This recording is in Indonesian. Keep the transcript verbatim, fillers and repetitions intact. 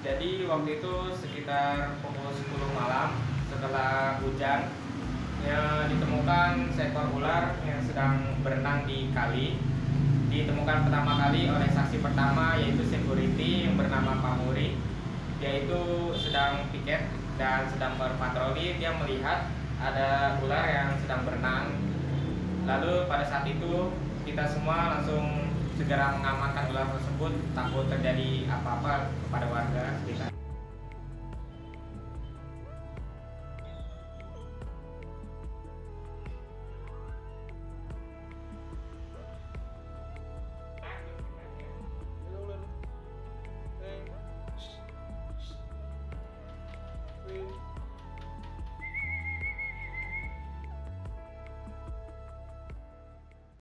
Jadi waktu itu sekitar pukul sepuluh malam setelah hujan ya, ditemukan seekor ular yang sedang berenang di kali. Ditemukan pertama kali oleh saksi pertama, yaitu security yang bernama Pak Muri. Dia itu sedang piket dan sedang berpatroli. Dia melihat ada ular yang sedang berenang. Lalu pada saat itu kita semua langsung segera mengamankan ular tersebut, takut terjadi apa-apa kepada warga sekitar.